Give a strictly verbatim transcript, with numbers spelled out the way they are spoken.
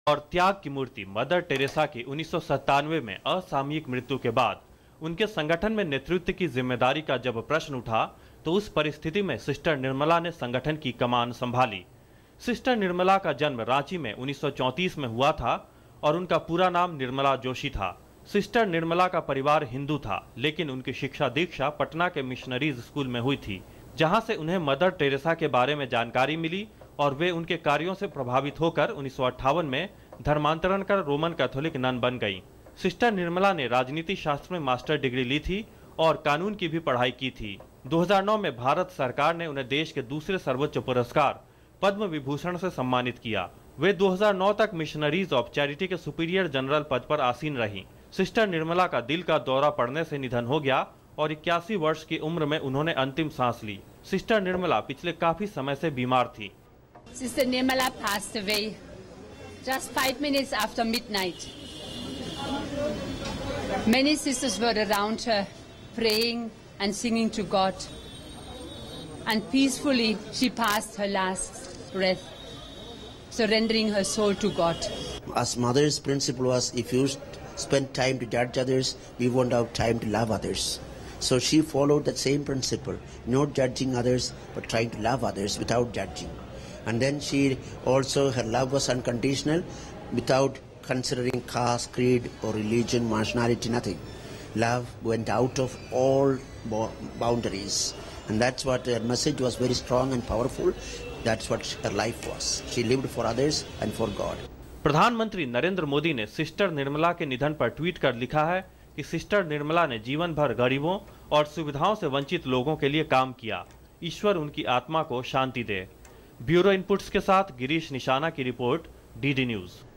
और त्याग की मूर्ति मदर टेरेसा की उन्नीस सौ सत्तानवे में असामयिक मृत्यु के बाद उनके संगठन में नेतृत्व की जिम्मेदारी का जब प्रश्न उठा तो उस परिस्थिति में सिस्टर निर्मला ने संगठन की कमान संभाली। सिस्टर निर्मला का जन्म रांची में उन्नीस सौ चौंतीस में हुआ था और उनका पूरा नाम निर्मला जोशी था। सिस्टर निर्मला का परिवार हिंदू था, लेकिन उनकी शिक्षा दीक्षा पटना के मिशनरीज स्कूल में हुई थी, जहां से उन्हें मदर टेरेसा के बारे में जानकारी मिली और वे उनके कार्यों से प्रभावित होकर उन्नीस सौ अट्ठावन में धर्मांतरण कर रोमन कैथोलिक नन बन गईं। सिस्टर निर्मला ने राजनीति शास्त्र में मास्टर डिग्री ली थी और कानून की भी पढ़ाई की थी। दो हज़ार नौ में भारत सरकार ने उन्हें देश के दूसरे सर्वोच्च पुरस्कार पद्म विभूषण से सम्मानित किया। वे दो हज़ार नौ तक मिशनरीज ऑफ चैरिटी के सुपीरियर जनरल पद पर आसीन रहीं। सिस्टर निर्मला का दिल का दौरा पड़ने से निधन हो गया और इक्यासी वर्ष की उम्र में उन्होंने अंतिम सांस ली। सिस्टर निर्मला पिछले काफी समय से बीमार थी। Sister Nirmala passed away just five minutes after midnight. Many sisters were around her, praying and singing to God. And peacefully she passed her last breath, surrendering her soul to God. As mother's principle was, if you spend time to judge others, we won't have time to love others. So she followed that same principle, not judging others, but trying to love others without judging. And then she also, her love was unconditional, without considering caste, creed or religion, nationality, nothing. Love went out of all boundaries. And that's what her message was, very strong and powerful. That's what her life was. She lived for others and for God. प्रधानमंत्री नरेंद्र मोदी ने sister Nirmala के निधन पर tweet कर लिखा है कि sister Nirmala ने जीवन भर गरीबों और सुविधाओं से वंचित लोगों के लिए काम किया। ईश्वर उनकी आत्मा को शांति दे। ब्यूरो इनपुट्स के साथ गिरीश निशाना की रिपोर्ट, डी डी न्यूज।